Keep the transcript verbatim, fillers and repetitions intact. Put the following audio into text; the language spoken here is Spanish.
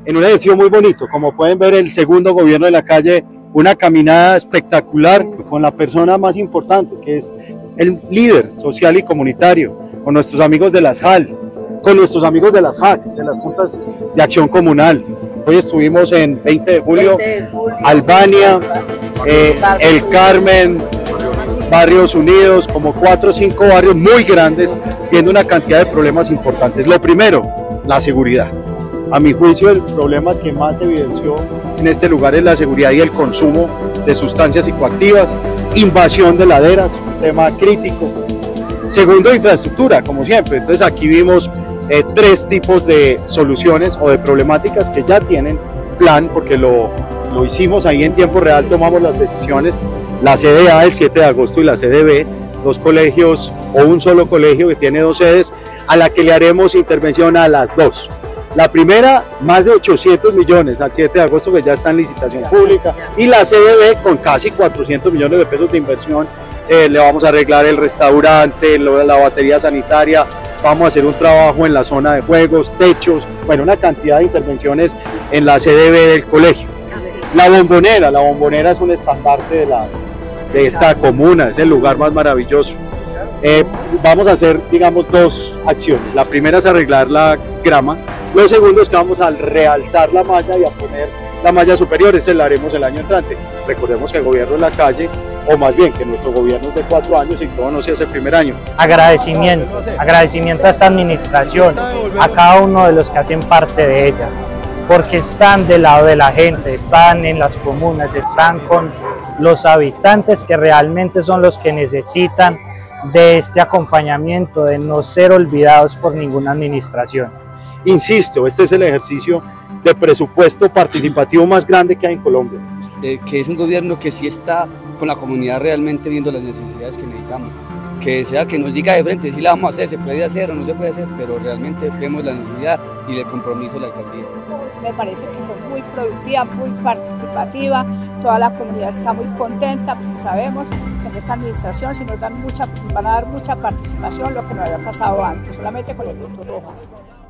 en un ejercicio muy bonito. Como pueden ver, el segundo gobierno de la calle, una caminada espectacular con la persona más importante, que es el líder social y comunitario, con nuestros amigos de las J A L, con nuestros amigos de las J A C, de las Juntas de Acción Comunal. Hoy estuvimos en veinte de julio, Albania, eh, El Carmen, Barrios Unidos, como cuatro o cinco barrios muy grandes, viendo una cantidad de problemas importantes. Lo primero, la seguridad. A mi juicio, el problema que más se evidenció en este lugar es la seguridad y el consumo de sustancias psicoactivas, invasión de laderas, un tema crítico. Segundo, infraestructura, como siempre. Entonces aquí vimos eh, tres tipos de soluciones o de problemáticas que ya tienen plan, porque lo, lo hicimos ahí en tiempo real, tomamos las decisiones. La C D A el siete de agosto y la C D B, dos colegios o un solo colegio que tiene dos sedes, a la que le haremos intervención a las dos. La primera, más de ochocientos millones al siete de agosto, que ya está en licitación pública, y la C D B con casi cuatrocientos millones de pesos de inversión. Eh, le vamos a arreglar el restaurante, la batería sanitaria, vamos a hacer un trabajo en la zona de juegos, techos, bueno, una cantidad de intervenciones en la C D B del colegio. La bombonera, la bombonera es un estandarte de, la, de esta comuna, es el lugar más maravilloso. Eh, vamos a hacer, digamos, dos acciones. La primera es arreglar la grama. Lo segundo es que vamos a realzar la malla y a poner la malla superior, ese la haremos el año entrante. Recordemos que el gobierno de la calle, o más bien que nuestro gobierno es de cuatro años y todo no se hace el primer año. Agradecimiento, agradecimiento a esta administración, a cada uno de los que hacen parte de ella, porque están del lado de la gente, están en las comunas, están con los habitantes que realmente son los que necesitan de este acompañamiento, de no ser olvidados por ninguna administración. Insisto, este es el ejercicio de presupuesto participativo más grande que hay en Colombia. Eh, que es un gobierno que sí está con la comunidad realmente viendo las necesidades que necesitamos. Que sea que nos diga de frente si la vamos a hacer, se puede hacer o no se puede hacer, pero realmente vemos la necesidad y el compromiso de la alcaldía. Me parece que fue muy productiva, muy participativa, toda la comunidad está muy contenta porque sabemos que en esta administración si nos dan mucha, van a dar mucha participación, lo que no había pasado antes, solamente con el voto Rojas.